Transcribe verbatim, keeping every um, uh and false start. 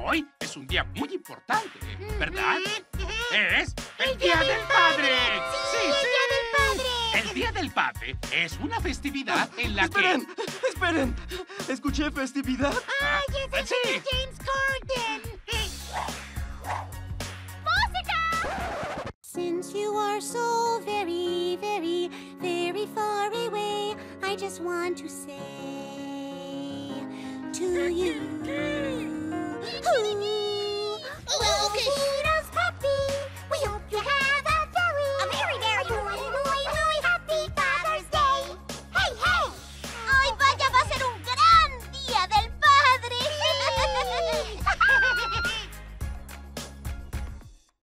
hoy es un día muy importante, ¿verdad? Es el Día del Padre. Sí, el Día del Padre. El Día del Padre es una festividad en la ¡Esperen! que... ¡Esperen! ¿Escuché festividad? ¡Ay, ese es Sí. el James Corden! ¡Música! Since you are so very, very, very far away, I just want to say to you. Well, okay.